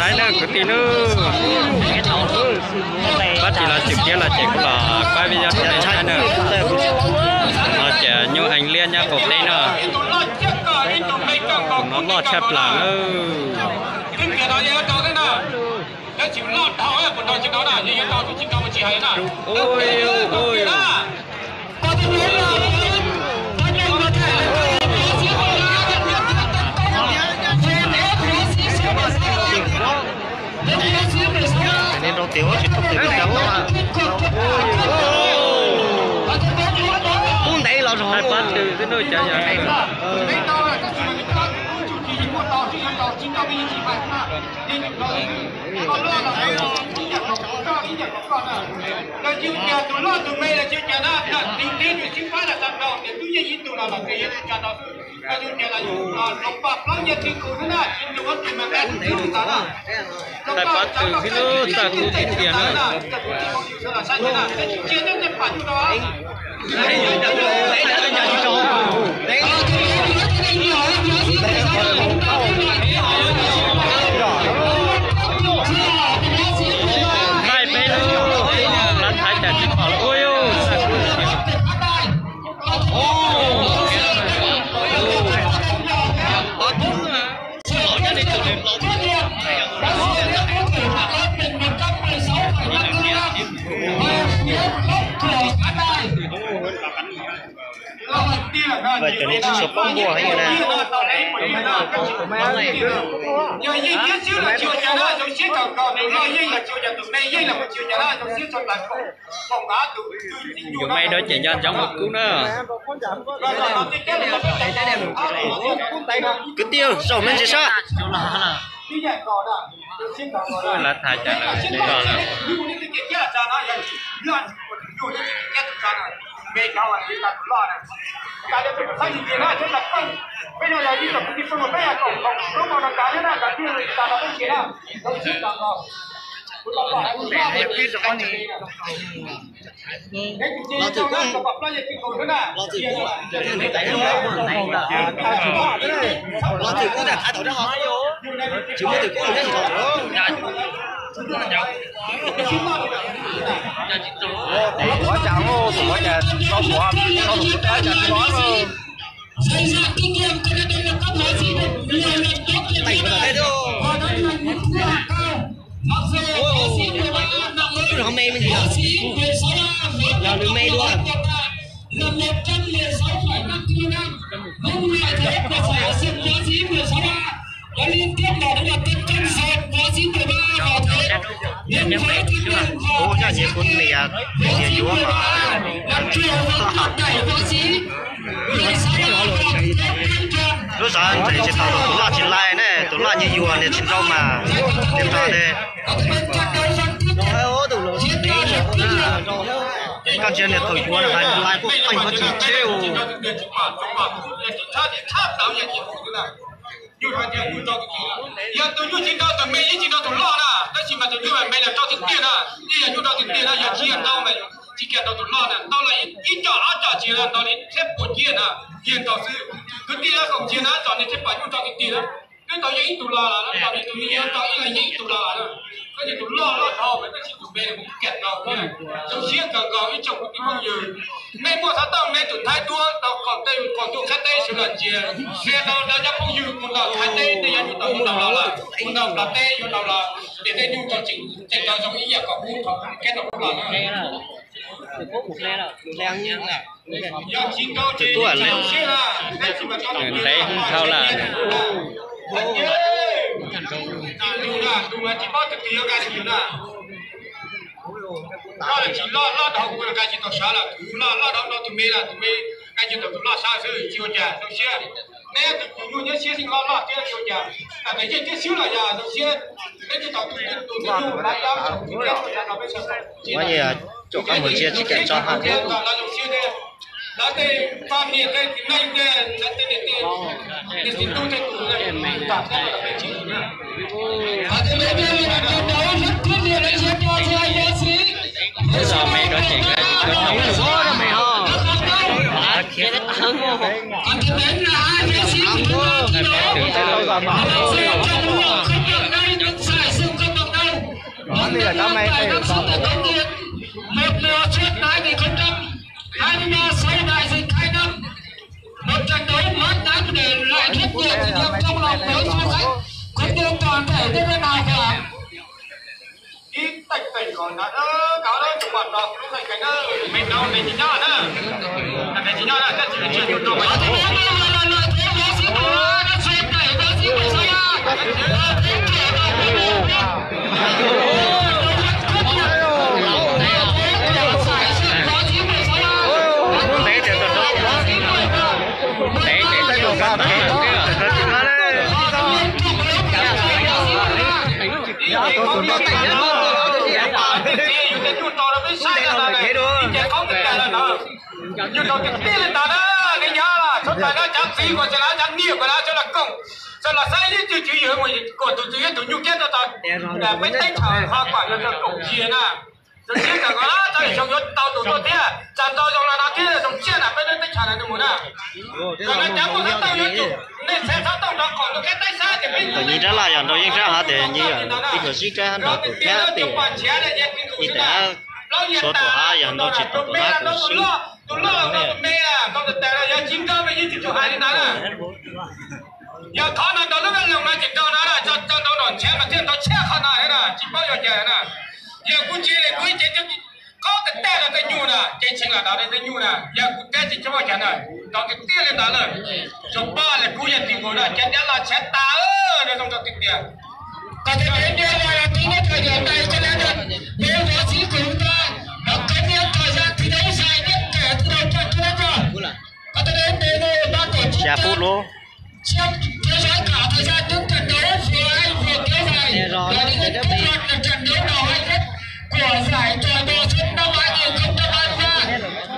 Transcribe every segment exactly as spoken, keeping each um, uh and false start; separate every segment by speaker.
Speaker 1: trái nữa có tí nữa bắt chỉ là trực tiếp là chỉ cũng là ba video này trái nữa nó trẻ như hành liên nha cột đây nữa nó lọt chặt là nữa ôi ôi
Speaker 2: nên đâu tiểu chỉ không tiểu tiểu mà cũng đấy là rồi
Speaker 1: hai bắt từ cái nơi chạy chạy
Speaker 3: là chịu nhà tụi lo tụi mày là chịu nhà đó là đi đến rồi chịu phá là sao đâu để tụi nhà tụi là là cái gì nhà đó là chịu nhà là chịu lồng bạc lồng nhà tụi cô đó chịu được cái mà cái tụi ta đó
Speaker 1: hai bắt từ cái nơi ta cũng tin tiền nữa
Speaker 3: chia cho cái khoản đó
Speaker 1: hai bên luôn là thái trả chỉ bảo là ôi ôi
Speaker 2: vậy cho nên số phong mua hay như này
Speaker 3: giờ gì chứ chứ là chiều nhà đó trong chiếc cầu cầu này lo gì là chiều nhà tụi này gì là một chiều nhà đó trong chiếc trong lại phòng phòng đá tụi
Speaker 1: dù mày đó chạy ra giống một cú nữa
Speaker 2: cứ tiêu rồi mình sẽ sao
Speaker 1: là thái trả là để rồi
Speaker 3: mẹ cháu là đi làm lo này, cái đó phải sai gì đó chứ là không, bây giờ là đi tập đi xong rồi bây giờ còn còn lúc mà nó cái đó cái kia người ta nó không kia nào, nó chỉ làm rồi.
Speaker 2: mẹ biết rồi con gì
Speaker 3: nó tự cũng nó tự cũng
Speaker 2: nó tự cũng là thay đổi đó hả chứ mới tự cũng là cái gì đó
Speaker 4: quá chào ô tụi nó nhà có của có một cái nhà có luôn
Speaker 3: xây ra kinh nghiệm cho nên đây là các loại gì đây là tốt
Speaker 2: tay của đây đâu cái đó mê mình gì là được mê luôn
Speaker 3: là một trăm mười sáu phẩy năm ki lô gam không loại thế của phải sinh hóa xí mười sáu ba và liên tiếp là đó là tên cân sọt hóa xí mười ba họ thế nên phải kinh nghiệm
Speaker 2: ô nhà gì cũng mì à mì chúa mà
Speaker 3: là chiều và đẩy hóa xí mười sáu ba
Speaker 2: lúc sáng thì chỉ tao tụi nó chỉ lại nè tụi nó như vừa này chỉ đâu mà đem ra đây rồi ô tụi nó chỉ đi rồi con chuyện này thổi chúa là phải lại cũng phải có chỉ treo
Speaker 3: giờ tôi như chỉ đâu tụi mày chỉ đâu tụi lo nè, đó chỉ mà tụi như mày là cho tiền tiền à, đi là như đâu tiền tiền à, giờ chỉ là đâu mày chỉ kia đâu tụi lo nè, đâu là ít cho ít cho chỉ là đâu đi xếp bột tiền à, tiền đâu chứ, cứ đi là không tiền à, cho nên xếp bao nhiêu cho tiền tiền à, cái đâu ít tụi lo là, nó đâu đi tụi như đâu ít là ít tụi lo là, cái gì tụi lo lo thò vậy, cái gì tụi mày là cũng kẹt đâu nha, trong xiên càng càng ít trong cái bao nhiêu, mày mua tháo tao mày tụi thái tua, tao còn đây còn tụi khách đây sự lần chia, xe đâu đâu chắc không nhiều, còn đâu thái đây đây anh tụi tụi đâu là, còn đâu là đây, còn đâu là để đây nhu cho chỉnh chỉnh cho trong ý giờ có mua thọ cái đâu cũng là
Speaker 2: đây là từ phố một đây là đang như là
Speaker 3: giờ chín câu chỉ
Speaker 2: tôi là
Speaker 1: thấy không thao là
Speaker 3: chỉ bao thực hiện cái gì nè lo là chỉ lo lo đầu của cái gì đó sao là lo lo đầu đầu tụi mày là tụi mày cái gì đó tụi lo sao chứ chiều nhà đâu xe nè tụi tụi nhớ xe sinh lo lo cái chiều nhà là cái cái xíu là nhà đâu xe cái cái tụi tụi tụi tụi lại đó tụi cái nó bây giờ
Speaker 2: quá gì à chỗ các một chia chỉ kẹt cho hàng
Speaker 3: đó đây ba miền đây thì nay đây là đây để để để tôi thấy tụi này tạo ra là cái gì nữa à thế bây giờ là cái đó rất quyết liệt đấy chứ tôi chưa nhớ xí
Speaker 1: bây giờ mày có chuyện cái gì đó không
Speaker 2: số đó mày ho
Speaker 1: à kia nó thắng không
Speaker 3: anh cái đấy là nhớ xí
Speaker 1: này phải từ từ rồi
Speaker 3: không được đây được sai
Speaker 4: bây giờ tao mày đây
Speaker 3: một mùa trước hai nghìn không trăm hai mươi ba sau đại dịch hai năm, một trận đấu mát đáng để lại rất nhiều kỷ niệm trong lòng mỗi du khách cũng như toàn thể nhân dân Hải Phòng. Đi tạch tạch còn đã cáo đó chụp mặt đó lúc này cái đó mình đâu để chính nhau nữa, để chính nhau là cái chuyện chuyện chuyện đồ mà. Nhưng đầu tiên tiên lên ta đó, cái nhà là xuất lại đó chẳng gì còn sẽ là chẳng nhiều của nó cho là công, cho là sai đi chứ chứ gì mà của tụi tụi tụi nhung kết cho ta, để mấy tay thằng hoa quả cho cổng chia nè, rồi chia cả cái đó, cho trong tàu tụi tôi thế, chẳng tàu trong là nó thế, trong chia là mấy tay thằng này được muốn à, rồi nó chẳng có cái tàu như chủ, nên xe sao tàu đó còn cái tay xa thì mấy.
Speaker 2: Tự nhiên ra là dàn đầu yên ra hả để như là cái cửa sĩ ra nó của khác thì thì đã số tổ hai dàn đầu chỉ tổ hai của sĩ.
Speaker 3: Tôi lo nó mẹ à, con tự tè là giờ chín cơ bây giờ chỉ cho hai đi nãy à. Giờ khó nào đó lúc ấy lòng nó chỉ cho nó là cho cho nó đòn xe mà tiền nó xe khó nào thế nào, chỉ bao giờ chơi nè. Giờ cũng chỉ là cũng chỉ cho có tự tè là tự nhu nè, chỉ chính là đó là tự nhu nè. Giờ cũng tè chỉ cho bao giờ nè, đó tự tè lên đó là cho ba là cũng nhận tiền của nó, chỉ để là xe ta ơ, để trong cho tiền tiền. Còn cái chuyện này là tính đến thời điểm này cho nên là nếu võ sĩ của chúng ta nó có những thời gian thi đấu dài nhất kể từ đầu trận cho đến giờ. Có thể đến đến đây ba tổ chức
Speaker 2: Chà phút luôn.
Speaker 3: trong theo dõi cả thời gian những trận đấu vừa hay vừa kéo dài và những kết luận là trận đấu nào hay nhất của giải trò đua xuân năm hai nghìn không trăm hai mươi ba.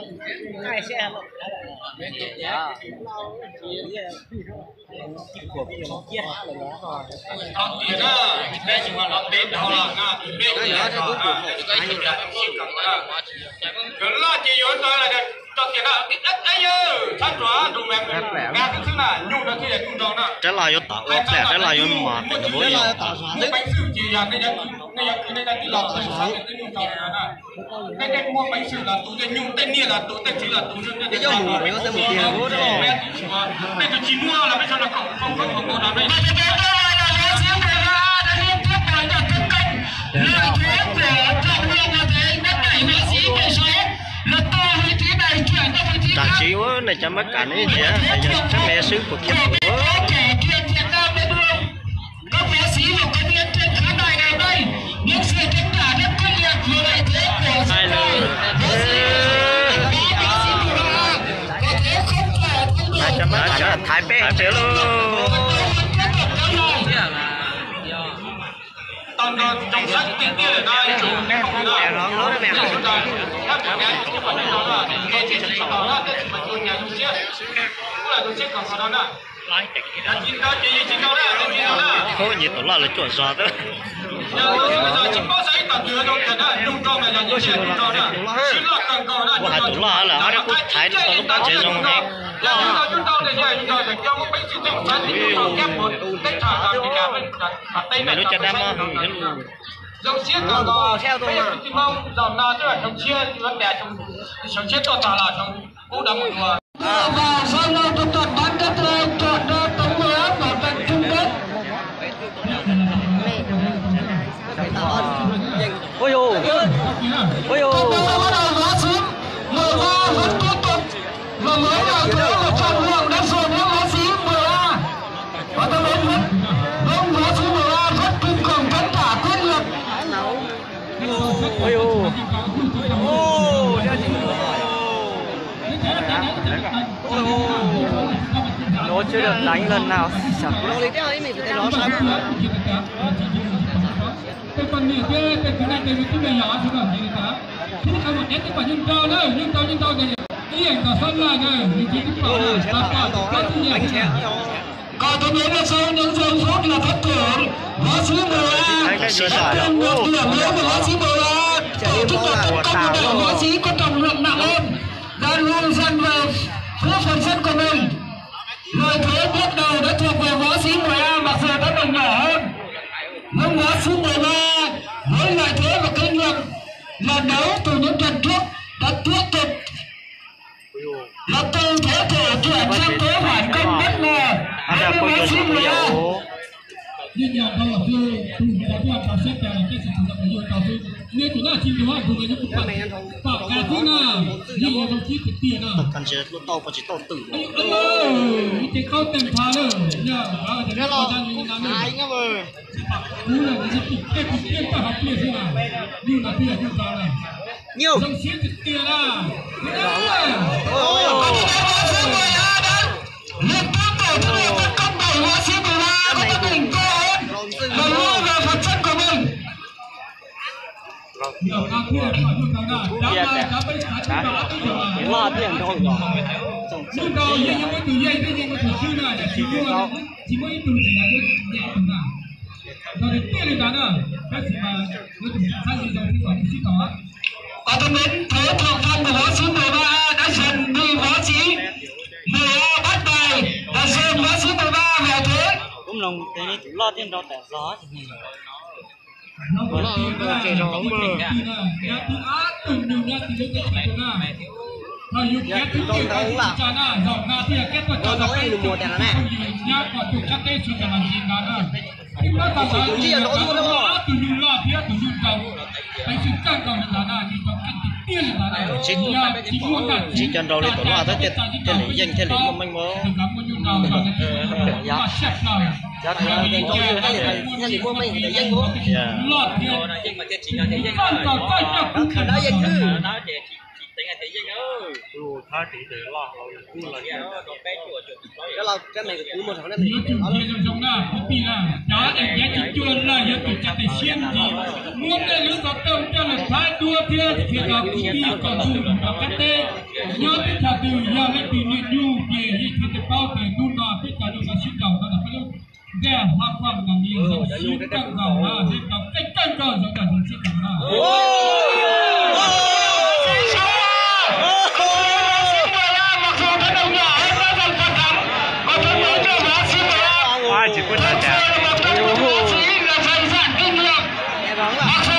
Speaker 3: Ông tiền á, đây chỉ là làm đến đâu là nga, bên cái đó thì cũng cái chuyện là em xin cầm đó. Cái lo chỉ yếu tôi là cho tiền là ít ít ấy ư, thắt rõ đủ mềm mềm, nghe cái thứ nào nhung nó kia nhung đó nè.
Speaker 2: Trái lại yếu tạo ốp lẻ, trái lại yếu mà thì nó bối yếu.
Speaker 3: Cái bánh sủi chỉ là cái cái cái cái cái cái lọt cái sáng cái nhung đó nè. Cái cái mua bánh sủi là tụ cái nhung tên nia là tụ tên chỉ là tụ cái cái dòng mùi có tên một tiền vô đó. Bây giờ chỉ mua là bây giờ là không không không không làm đấy.
Speaker 2: Đã chịu này cho mất cả này gì á, bây giờ chắc mẹ xứ của kiếp của
Speaker 3: các võ sĩ và công nhân trên khán đài ngày đây những sự tranh trả rất quyết liệt vừa lợi thế của chúng ta.
Speaker 2: này cho mất cả là thái bé thế luôn.
Speaker 3: Tần trong sách tiếng kia ở đây chủ mẹ không được nó nó mẹ không được các bạn nghe cái phần này đó là nghe chỉ chỉ đó là cái mà tôi nhà tôi chết cũng là tôi chết còn đó nè là chín đó chỉ chín đó là chín đó là
Speaker 2: thôi nhiệt tổ là lấy chuẩn xóa đó.
Speaker 3: Giờ giờ chỉ có giấy tờ thừa thôi cái đó trung công này là như thế trung công nè chín là cần cầu nè
Speaker 2: Của hai tổ là là nó cũng thái nó lúc đó chạy trong này.
Speaker 3: Giờ chúng ta chúng ta để giờ chúng ta để cho một bánh sinh trong sân thì chúng ta kép một cái thằng làm thì cả bên cả tay
Speaker 2: mày
Speaker 3: này
Speaker 2: nó chặt đam á.
Speaker 3: dòng chiếc còn có bây giờ thì mong dòng nào chứ là dòng chiếc vấn đề trong dòng chiếc to là trong cú đá một mùa. Và sau đó tôi chọn bán kết chọn ra tấm mười áp vào trận chung kết.
Speaker 1: Ôi dồi, ôi dồi.
Speaker 3: Bắt đầu hóa xuống, mười ba vẫn tiếp tục và mới vào cửa một trận lượng đã dồn đến hóa sĩ mười ba. Và tôi đến vẫn ông hóa sĩ mười ba rất kinh khủng tất cả quyết liệt.
Speaker 1: Ôi dồi. Ô, ra chị. Nó chưa được đánh lần nào. Nó lấy theo ấy mình phải nó sao?
Speaker 3: Cái phần này cái cái cái này cái cái này nhỏ chứ còn gì cả. Thế thì một cái quả nhân cao đấy, nhân cao nhân cao cái cái ảnh cả sân là cái vị trí cái quả này, là quả cái gì nhỉ? Còn tôi biết là sau những giây phút là thất thường, hóa sĩ mười ba, thêm một điểm nữa của hóa sĩ mười ba, tổ chức là tấn công để hóa sĩ có trọng lượng nặng hơn, đã luôn dần về phía phần sân của mình. Lợi thế bước đầu đã thuộc về võ sĩ mười ba mặc dù đã đồng nhỏ hơn. Nhưng võ sĩ mười ba với lợi thế trận đấu từ những trận trước đã tiếp tục là từ thế thể chuyển sang kế hoạch công bất ngờ.
Speaker 2: Ada koyo yo.
Speaker 3: Nhưng nhà câu ở phía từ có phía tàu xếp là cái sự chủ động của tàu xếp nên tụi nó chỉ được hoa cùng với những bạn bạn cả thứ nào nhưng mà đồng chí thực tiền à
Speaker 2: Kan je lu tao ko chỉ tao tử.
Speaker 3: ơ cái câu tiền thà nữa nha đó thì nó có đang như nào nữa
Speaker 2: Ai nghe vợ.
Speaker 3: cú là cái gì cái cái tiền ta học tiền thế nào như là tiền như ta này
Speaker 2: Nhiều.
Speaker 3: trong xếp thực tiền à
Speaker 2: Lo tiền thôi rồi.
Speaker 3: lúc đầu nhưng mà từ dây tới nhưng mà từ xưa là chỉ mua chỉ mua ít từ chỉ là cái nhẹ từ nào rồi đến tiền thì cả nữa cái gì mà nó từ sang gì rồi thì còn chỉ có và tôi đến thế thượng phong của võ sĩ mười ba đã dần đi võ sĩ mười ba bắt bài đã dần võ sĩ mười ba về thế
Speaker 2: Cũng lòng thế này lo tiền đâu tại gió thì
Speaker 3: nó có tiền là chơi gió mơ nhà thứ ác từng nhiều nhà thì nó cái này là thời dục kết thứ tiền cái cha na dòng na thì kết quả cho nó cái mùa tiền này nhà quả chụp chắc cái chuyện là gì đó nữa chúng ta phải nói gì nó luôn đó từ nhiều lo phía từ nhiều cầu cái sự căng cầu là na thì còn cái tiền là na
Speaker 2: chính chính chân đầu lên tổ lo tới tiền tiền lý danh tiền lý mà mình mơ.
Speaker 3: Dạ.
Speaker 2: Dạ thì tiền cho tiền hay là hay là mua mình để danh của.
Speaker 1: Dạ.
Speaker 3: Nhưng mà cái chỉ là để danh thôi.
Speaker 2: Đó danh chứ.
Speaker 1: Đó để tính là thế chứ ơi. Ừ, thay thì để lo cũng là cái đó cái của
Speaker 2: Cái là cái này cứ một thằng này
Speaker 3: Nhớ chủ kia trong trong đó, cái pin là đó để nhớ chủ chuồn là nhớ chủ chặt để xiên gì. Muốn để lứa có tông cho là thái đua kia thì phải gặp cái pin còn chủ là gặp cái tê. Nhớ cái thà từ giờ lên từ miền du về thì phải để bao để đun nọ tất cả đều là xiên đầu đó là phải luôn. Ghé hoa quang là nhiều rồi xiên căng đầu là xiên đầu cách căng đầu rồi cả xiên đầu là.
Speaker 1: Ai chỉ quên là chả.
Speaker 3: Bác sĩ là dày dạn kinh nghiệm. Bác sĩ